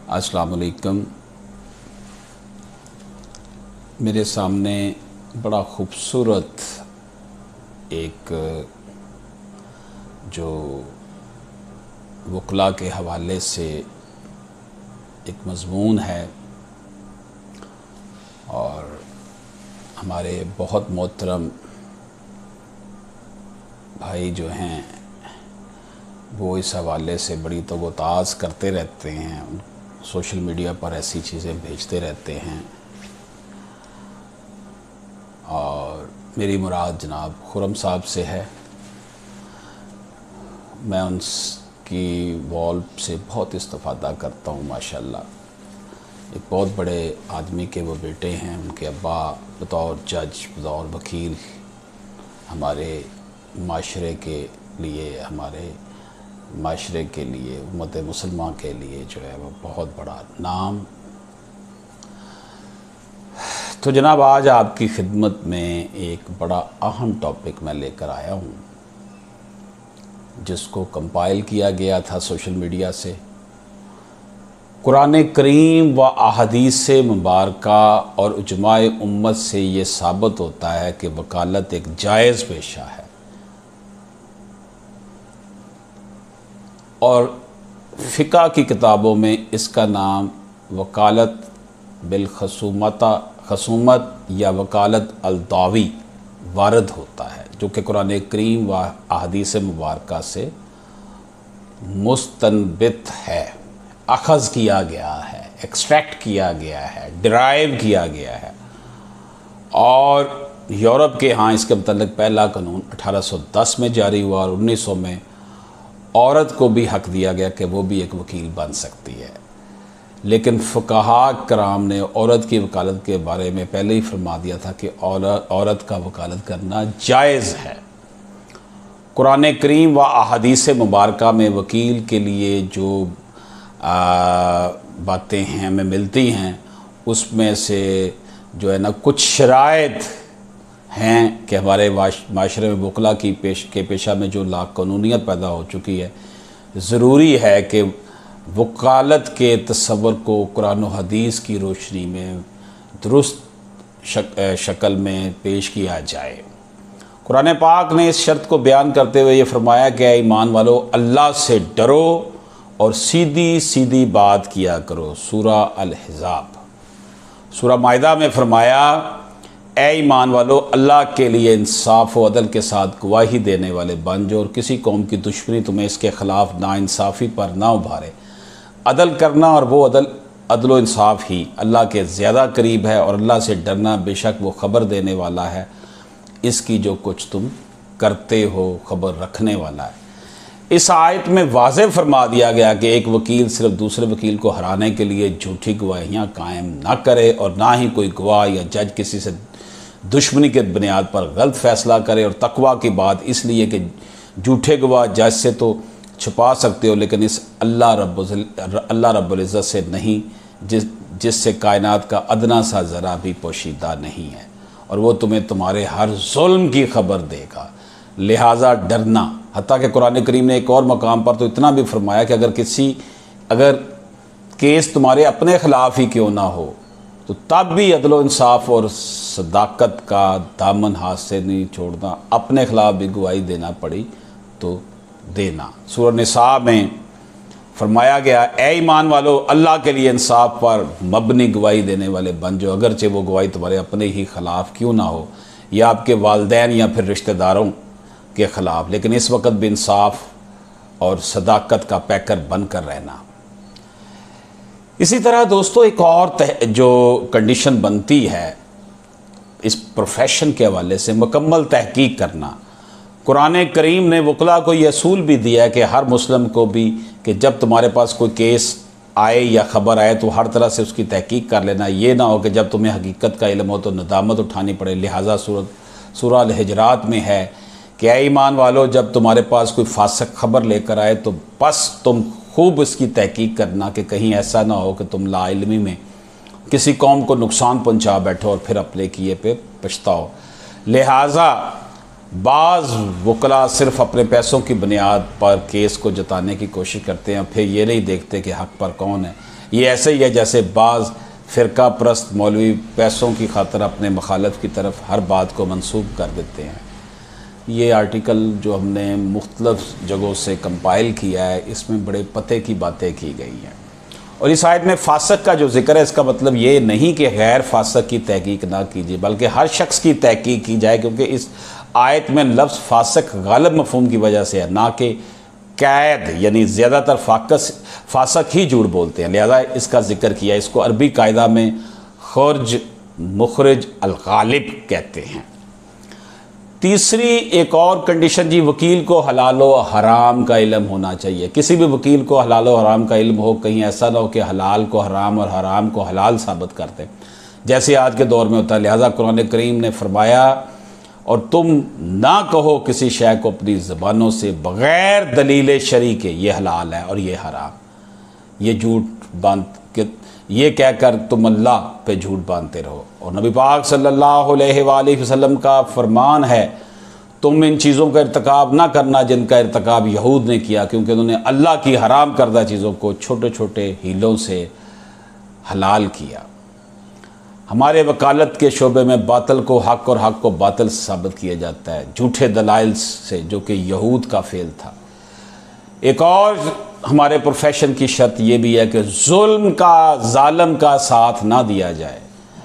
अस्सलाम वालेकुम। मेरे सामने बड़ा ख़ूबसूरत एक जो वकला के हवाले से एक मज़मून है और हमारे बहुत मोहतरम भाई जो हैं वो इस हवाले से बड़ी तगोताज़ करते रहते हैं, सोशल मीडिया पर ऐसी चीज़ें भेजते रहते हैं। और मेरी मुराद जनाब खुरम साहब से है। मैं उनकी वॉल से बहुत इस्तिफ़ादा करता हूँ माशाल्लाह। एक बहुत बड़े आदमी के वो बेटे हैं। उनके अब्बा बतौर जज, बतौर वकील हमारे माशरे के लिए, हमारे माशरे के लिए, उम्मत मुसलमान के लिए जो है वो बहुत बड़ा नाम। तो जनाब आज आपकी खिदमत में एक बड़ा अहम टॉपिक मैं लेकर आया हूँ, जिसको कंपाइल किया गया था सोशल मीडिया से। कुरान करीम व अहादीस मुबारका और इजमाए उम्मत से ये साबित होता है कि वकालत एक जायज़ पेशा है और फ़िक़ा की किताबों में इसका नाम वकालत बिल खसूमत या वकालत अल-दावी वारद होता है, जो कि कुरान करीम व अहादीस मुबारका से मुस्तनबित है, अखज़ किया गया है, एक्सट्रैक्ट किया गया है, डिराइव किया गया है। और यूरोप के यहाँ इसके मतलब पहला कानून 1810 में जारी हुआ और 1900 में औरत को भी हक़ दिया गया कि वो भी एक वकील बन सकती है। लेकिन फ़ुक़हा कराम ने औरत की वकालत के बारे में पहले ही फरमा दिया था कि औरत का वकालत करना जायज़ है। कुरान करीम व अहादीस मुबारका में वकील के लिए जो बातें हैं हमें मिलती हैं, उसमें से जो है ना कुछ शराइत हैं कि हमारे माशरे में वकला की पेशा में जो लाक़ानूनियत पैदा हो चुकी है, ज़रूरी है कि वकालत के तस्वर को कुरान और हदीस की रोशनी में दुरुस्त शक्ल में पेश किया जाए। कुरान पाक ने इस शर्त को बयान करते हुए ये फरमाया कि ईमान वालों, अल्लाह से डरो और सीधी सीधी बात किया करो। सूरा अल-हिज़ाब। सूरा माइदा में फरमाया, ए ईमान वालों, अल्लाह के लिए इंसाफ व अदल के साथ गवाही देने वाले बन जाओ और किसी कौम की दुश्मनी तुम्हें इसके ख़िलाफ़ नाइंसाफ़ी पर ना उभारे। अदल करना और वो अदल व इंसाफ ही अल्लाह के ज़्यादा करीब है और अल्लाह से डरना बेशक वो ख़बर देने वाला है, इसकी जो कुछ तुम करते हो ख़बर रखने वाला है। इस आयत में वाज़ेह फरमा दिया गया कि एक वकील सिर्फ दूसरे वकील को हराने के लिए झूठी गवाहियाँ कायम ना करे और ना ही कोई गवाह या जज किसी से दुश्मनी के बुनियाद पर गलत फ़ैसला करे। और तकवा की बात इसलिए कि झूठे गवाह जज से तो छुपा सकते हो, लेकिन इस अल्लाह रब्बुल इज़्ज़त से नहीं, जिससे कायनात का अदना सा ज़रा भी पोशीदा नहीं है और वो तुम्हें तुम्हारे हर जुल्म की खबर देगा। लिहाजा डरना। हत्ता कि कुरान करीम ने एक और मकाम पर तो इतना भी फरमाया कि अगर केस तुम्हारे अपने ख़िलाफ़ ही क्यों ना हो तो तब भी अदल व इंसाफ और सदाकत का दामन हाथ से नहीं छोड़ना, अपने ख़िलाफ़ भी गवाही देना पड़ी तो देना। सूरह निसा में फरमाया गया, ए ईमान वालों, अल्लाह के लिए इंसाफ पर मबनी गवाही देने वाले बन जाओ, अगरचे वो गवाही तुम्हारे अपने ही ख़िलाफ़ क्यों ना हो या आपके वालिदैन या फिर रिश्तेदारों के ख़िलाफ़, लेकिन इस वक्त भी इंसाफ और सदाकत का पैकर बन कर रहना। इसी तरह दोस्तों एक और जो कंडीशन बनती है इस प्रोफेशन के हवाले से, मुकम्मल तहकीक करना। कुरान करीम ने वकला को ये असूल भी दिया है कि हर मुस्लिम को भी कि जब तुम्हारे पास कोई केस आए या ख़बर आए तो हर तरह से उसकी तहकीक कर लेना। ये ना हो कि जब तुम्हें हकीकत का इल्म हो तो नदामत उठानी पड़े। लिहाजा सूरह अल-हिजरात में है कि ऐ ईमान वालों, जब तुम्हारे पास कोई फासिक ख़बर लेकर आए तो बस तुम खूब इसकी तहकीक करना कि कहीं ऐसा ना हो कि तुम लाइल्मी में किसी कौम को नुकसान पहुँचा बैठो और फिर अपने किए पे पछताओ। लिहाजा बाज़ वकला सिर्फ़ अपने पैसों की बुनियाद पर केस को जताने की कोशिश करते हैं, फिर ये नहीं देखते कि हक़ पर कौन है। ये ऐसे ही है जैसे बाज़ फ़िरका परस्त मौलवी पैसों की खातिर अपने मखालत की तरफ हर बात को मंसूब कर देते हैं। ये आर्टिकल जो हमने मुख्तलिफ़ जगहों से कंपाइल किया है, इसमें बड़े पते की बातें की गई हैं। और इस आयत में फासक का जो जिक्र है, इसका मतलब ये नहीं कि गैर फासक की तहकीक ना कीजिए, बल्कि हर शख्स की तहकीक की जाए, क्योंकि इस आयत में लफ्ज़ फासक गालिब मफ़हूम की वजह से है, ना कि कैद, यानी ज़्यादातर फासक ही झूठ बोलते हैं, लिहाजा इसका जिक्र किया। इसको अरबी कायदा में खर्ज मुखरज अल-गालिब कहते हैं। तीसरी एक और कंडीशन जी, वकील को हलाल व हराम का इल्म होना चाहिए। किसी भी वकील को हलाल व हराम का इल्म हो, कहीं ऐसा ना हो कि हलाल को हराम और हराम को हलाल साबित करते, जैसे आज के दौर में होता है। लिहाजा कुरान करीम ने फरमाया, और तुम ना कहो किसी शय को अपनी ज़बानों से बग़ैर दलील शरई के ये हलाल है और ये हराम, ये झूठ बांध के ये कहकर तुम अल्लाह पे झूठ बांधते रहो। और नबी पाक सल्लल्लाहु अलैहि वसल्लम का फरमान है, तुम इन चीज़ों का इर्तिकाब ना करना जिनका इर्तिकाब यहूद ने किया, क्योंकि उन्होंने अल्लाह की हराम करदा चीज़ों को छोटे छोटे हीलों से हलाल किया। हमारे वकालत के शोबे में बातिल को हक़ और हक़ को बातिल साबित किया जाता है झूठे दलाइल से, जो कि यहूद का फेल था। एक और हमारे प्रोफेशन की शर्त यह भी है कि जुल्म का, जालिम का साथ ना दिया जाए।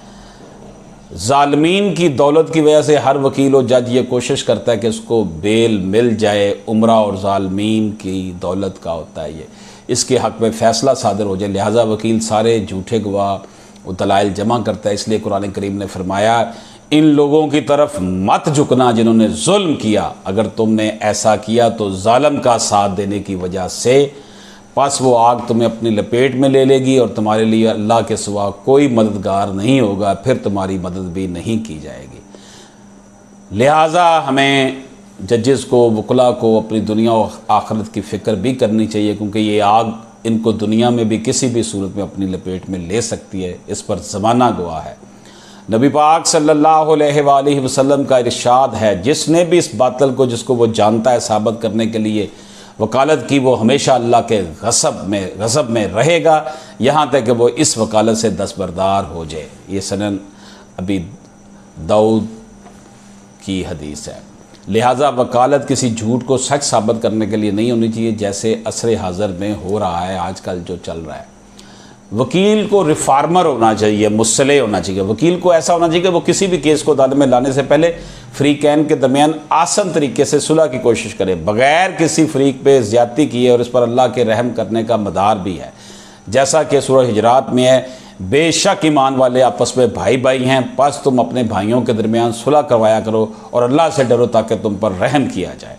जालिमीन की दौलत की वजह से हर वकील और जज ये कोशिश करता है कि उसको बेल मिल जाए। उमरा और जालिमीन की दौलत का होता है ये, इसके हक़ में फ़ैसला सादर हो जाए। लिहाजा वकील सारे झूठे गवाह वो दलाइल जमा करता है। इसलिए कुरान करीम ने फरमाया, इन लोगों की तरफ मत झुकना जिन्होंने जुल्म किया, अगर तुमने ऐसा किया तो जालिम का साथ देने की वजह से बस वो आग तुम्हें अपनी लपेट में ले लेगी और तुम्हारे लिए अल्लाह के सिवा कोई मददगार नहीं होगा, फिर तुम्हारी मदद भी नहीं की जाएगी। लिहाजा हमें जजेस को, वकला को अपनी दुनिया और आखिरत की फ़िक्र भी करनी चाहिए, क्योंकि ये आग इनको दुनिया में भी किसी भी सूरत में अपनी लपेट में ले सकती है। इस पर ज़माना गवाह है। नबी पाक सल्लल्लाहु अलैहि वसल्लम का इरशाद है, जिसने भी इस बातिल को, जिसको वो जानता है, साबित करने के लिए वकालत की, वो हमेशा अल्लाह के गज़ब में रहेगा, यहाँ तक कि वो इस वकालत से दस्तबरदार हो जाए। ये सनन अभी दाऊद की हदीस है। लिहाजा वकालत किसी झूठ को सच साबित करने के लिए नहीं होनी चाहिए, जैसे असरे हाज़र में हो रहा है, आजकल जो चल रहा है। वकील को रिफार्मर होना चाहिए, मुस्लिह होना चाहिए। वकील को ऐसा होना चाहिए कि वो किसी भी केस को अदालत में लाने से पहले फ़रीक़ैन के दरमियान आसान तरीके से सुलह की कोशिश करे, बग़ैर किसी फ़रीक़ पे ज़्यादती किए, और इस पर अल्लाह के रहम करने का मदार भी है। जैसा कि सूरह हिजरात में है, बेशक ईमान वाले आपस में भाई भाई हैं, बस तुम अपने भाइयों के दरमियान सुलह करवाया करो और अल्लाह से डरो ताकि तुम पर रहम किया जाए।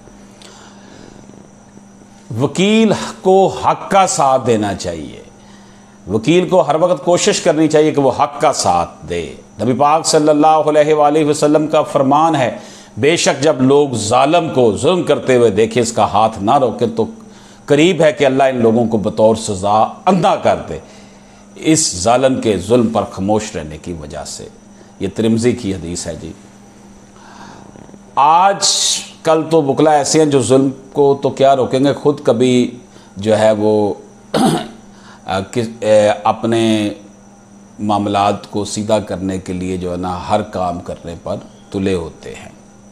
वकील को हक़ का साथ देना चाहिए। वकील को हर वक्त कोशिश करनी चाहिए कि वो हक़ का साथ दे। नबी पाक सल्लल्लाहु अलैहि वसल्लम का फरमान है, बेशक जब लोग जालिम को जुल्म करते हुए देखे, इसका हाथ ना रोके तो करीब है कि अल्लाह इन लोगों को बतौर सज़ा अंधा कर दे, इस जालिम के जुल्म पर खामोश रहने की वजह से। ये तिरमिज़ी की हदीस है जी। आज कल तो वकला ऐसे हैं जो जुल्म को तो क्या रोकेंगे, ख़ुद कभी जो है वो अपने मामलात को सीधा करने के लिए जो है ना हर काम करने पर तुले होते हैं।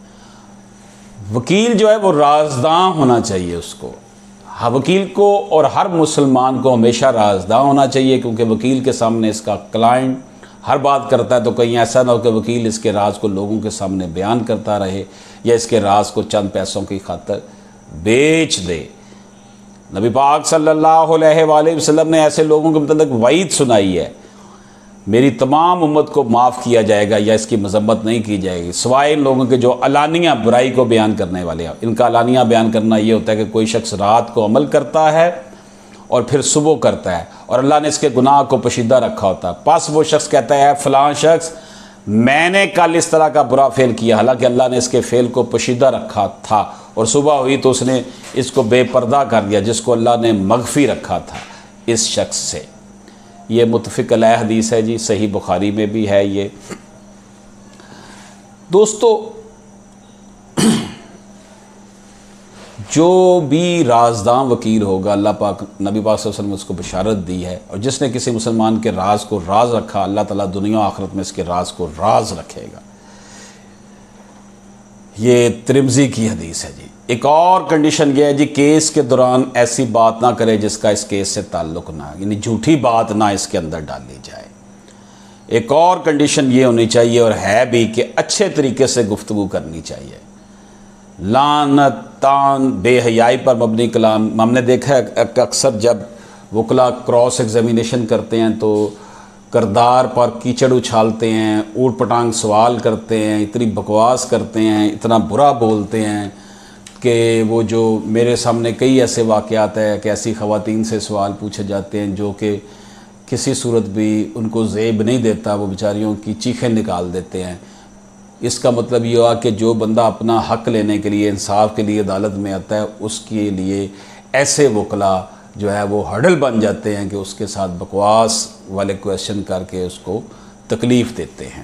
वकील जो है वो राज़दां होना चाहिए उसको। हाँ, वकील को और हर मुसलमान को हमेशा राज़दां होना चाहिए, क्योंकि वकील के सामने इसका क्लाइंट हर बात करता है, तो कहीं ऐसा ना हो कि वकील इसके राज को लोगों के सामने बयान करता रहे या इसके राज को चंद पैसों की खातिर बेच दे। नबी पाक सल्लल्लाहु अलैहि वसल्लम ने ऐसे लोगों के मतलब वईद सुनाई है, मेरी तमाम उम्मत को माफ़ किया जाएगा या इसकी मजम्मत नहीं की जाएगी, सिवाय इन लोगों के जो अलानिया बुराई को बयान करने वाले हैं। इनका अलानिया बयान करना ये होता है कि कोई शख्स रात को अमल करता है और फिर सुबह करता है, और अल्लाह ने इसके गुनाह को पोशीदा रखा होता है। बस वो शख्स कहता है, फ़लाँ शख्स मैंने कल इस तरह का बुरा फ़ेल किया, हालांकि अल्लाह ने इसके फ़ेल को पोशीदा रखा था, और सुबह हुई तो उसने इसको बेपर्दा कर दिया जिसको अल्लाह ने मग़फ़ी रखा था इस शख्स से। ये मुत्तफ़िक़ अलैह हदीस है जी, सही बुखारी में भी है ये। दोस्तों, जो भी राजदां वकील होगा, अल्लाह पाक नबी पाक सल्लल्लाहु अलैहि वसल्लम उसको बशारत दी है, और जिसने किसी मुसलमान के राज को राज रखा, अल्लाह ताला दुनिया आखिरत में इसके राज को राज रखेगा। ये तिरमिज़ी की हदीस है जी। एक और कंडीशन ये है जी, केस के दौरान ऐसी बात ना करे जिसका इस केस से ताल्लुक़ ना, यानी झूठी बात ना इसके अंदर डाली जाए। एक और कंडीशन ये होनी चाहिए, और है भी, कि अच्छे तरीके से गुफ्तगू करनी चाहिए। लानत, तान, बेहयाई पर मबनी कलाम, हमने देखा है अक्सर जब वकला क्रॉस एग्जामिनेशन करते हैं तो करदार पर कीचड़ उछालते हैं, ऊट पटांग सवाल करते हैं, इतनी बकवास करते हैं, इतना बुरा बोलते हैं कि वो जो मेरे सामने कई ऐसे वाक़यात है कि ऐसी ख़वातीन से सवाल पूछे जाते हैं जो कि किसी सूरत भी उनको ज़ेब नहीं देता, वो बेचारियों की चीखें निकाल देते हैं। इसका मतलब ये हुआ कि जो बंदा अपना हक़ लेने के लिए, इंसाफ के लिए अदालत में आता है, उसके लिए ऐसे वकला जो है वो हर्डल बन जाते हैं कि उसके साथ बकवास वाले क्वेश्चन करके उसको तकलीफ़ देते हैं।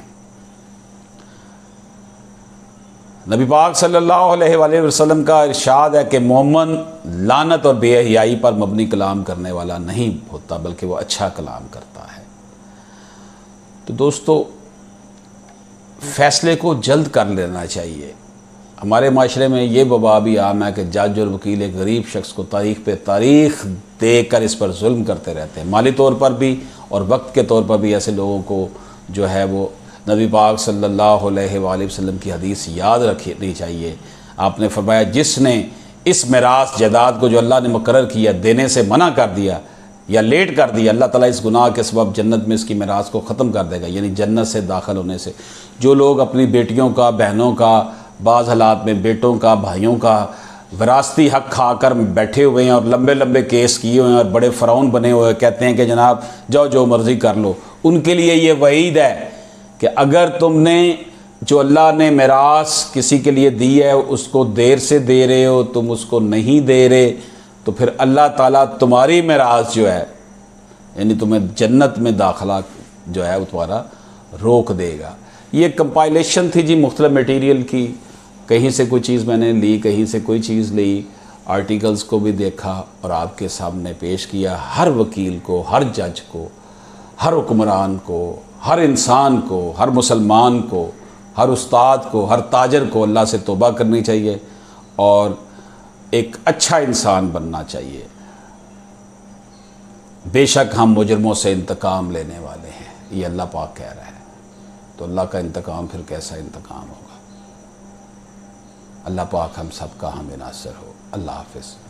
नबी पाक सल्लल्लाहु अलैहि वसल्लम का इरशाद है कि मोमन लानत और बेहयाई पर मबनी कलाम करने वाला नहीं होता, बल्कि वो अच्छा कलाम करता है। तो दोस्तों, फ़ैसले को जल्द कर लेना चाहिए। हमारे माशरे में ये वबा भी आम है कि जज और वकील एक गरीब शख्स को तारीख़ पे तारीख़ देकर इस पर जुल्म करते रहते हैं, माली तौर पर भी और वक्त के तौर पर भी। ऐसे लोगों को जो है वो नबी पाक सल्लल्लाहु अलैहि वसल्लम की हदीस याद रखनी चाहिए। आपने फरमाया, जिसने इस मिरास जायदाद को जो अल्लाह ने मुकर्रर किया देने से मना कर दिया या लेट कर दिया, अल्लाह ताला इस गुनाह के सबब जन्नत में इसकी मिरास को ख़त्म कर देगा, यानी जन्नत से दाखिल होने से। जो लोग अपनी बेटियों का, बहनों का, बाज़ हालात में बेटों का, भाइयों का विरासती हक़ खाकर बैठे हुए हैं और लंबे लंबे केस किए हुए हैं और बड़े फ़िरौन बने हुए हैं, कहते हैं कि जनाब जाओ जो मर्ज़ी कर लो, उनके लिए ये वईद है कि अगर तुमने जो अल्लाह ने मिरास किसी के लिए दी है उसको देर से दे रहे हो, तुम उसको नहीं दे रहे, तो फिर अल्लाह ताला तुम्हारी मिरास जो है, यानी तुम्हें जन्नत में दाखिला जो है वो तुम्हारा रोक देगा। ये कंपाइलेशन थी जी मुख्तलिफ मटेरियल की, कहीं से कोई चीज़ मैंने ली, कहीं से कोई चीज़ ली, आर्टिकल्स को भी देखा और आपके सामने पेश किया। हर वकील को, हर जज को, हर हुक्मरान को, हर इंसान को, हर मुसलमान को, हर उस्ताद को, हर ताजर को अल्लाह से तौबा करनी चाहिए और एक अच्छा इंसान बनना चाहिए। बेशक हम मुजरमों से इंतकाम लेने वाले हैं, ये अल्लाह पाक कह रहा है, तो अल्लाह का इंतकाम फिर कैसा इंतकाम होगा। अल्लाह पाक हम सब का हमें नासिर हो। अल्लाह हाफ़िज़।